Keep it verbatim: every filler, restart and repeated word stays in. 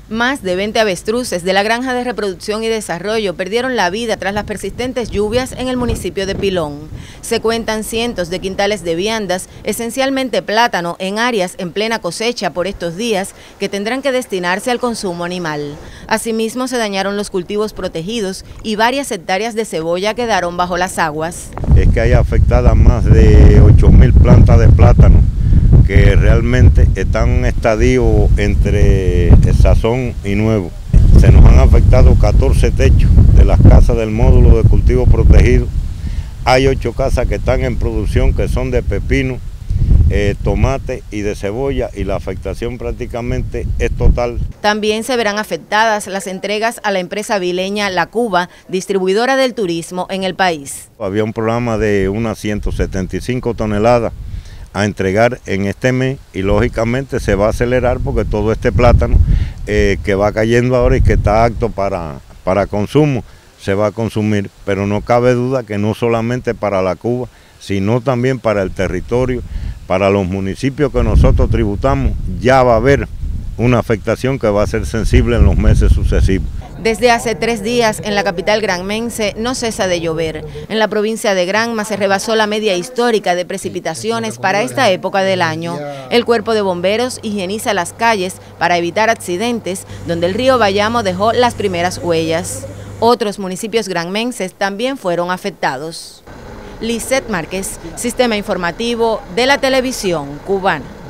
Más de veinte avestruces de la Granja de Reproducción y Desarrollo perdieron la vida tras las persistentes lluvias en el municipio de Pilón. Se cuentan cientos de quintales de viandas, esencialmente plátano, en áreas en plena cosecha por estos días que tendrán que destinarse al consumo animal. Asimismo, se dañaron los cultivos protegidos y varias hectáreas de cebolla quedaron bajo las aguas. Es que hay afectadas más de ocho mil plantas de plátano que realmente están en un estadio entre sazón y nuevo. Se nos han afectado catorce techos de las casas del módulo de cultivo protegido. Hay ocho casas que están en producción que son de pepino, eh, tomate y de cebolla, y la afectación prácticamente es total. También se verán afectadas las entregas a la empresa vileña La Cuba, distribuidora del turismo en el país. Había un programa de unas ciento setenta y cinco toneladas a entregar en este mes, y lógicamente se va a acelerar porque todo este plátano eh, que va cayendo ahora y que está apto para, para consumo se va a consumir, pero no cabe duda que no solamente para La Cuba, sino también para el territorio, para los municipios que nosotros tributamos, ya va a haber una afectación que va a ser sensible en los meses sucesivos. Desde hace tres días en la capital granmense no cesa de llover. En la provincia de Granma se rebasó la media histórica de precipitaciones para esta época del año. El cuerpo de bomberos higieniza las calles para evitar accidentes, donde el río Bayamo dejó las primeras huellas. Otros municipios granmenses también fueron afectados. Lisette Márquez, Sistema Informativo de la Televisión Cubana.